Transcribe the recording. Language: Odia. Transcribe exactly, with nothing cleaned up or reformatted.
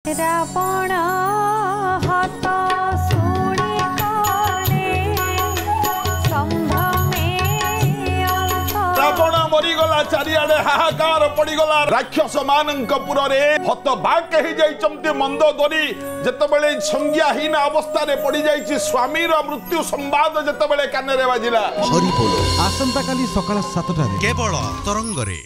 ରାବଣ ହତ ଶୁଣି କଣେ ସମ୍ଭ୍ରମେ ରାବଣ ମରିଗଲା ଚାରିଆଡେ ହାହାକାର ପଡିଗଲା ରାକ୍ଷସ ମାନଙ୍କ ପୁରରେ ହତ ବାକ ହେଇଯାଇଛନ୍ତି ମନ୍ଦୋଦରୀ ଯେତେବେଳେ ସଂଜ୍ଞାହୀନ ଅବସ୍ଥାରେ ପଡି ଯାଇଛି ସ୍ୱାମୀର ମୃତ୍ୟୁ ସମ୍ବାଦ ଯେତେବେଳେ କାନରେ ବାଜିଲା। ହରିବୋଲ ଆସନ୍ତା କାଲି ସକାଳ ସାତଟାରେ କେବଳ ତରଙ୍ଗରେ।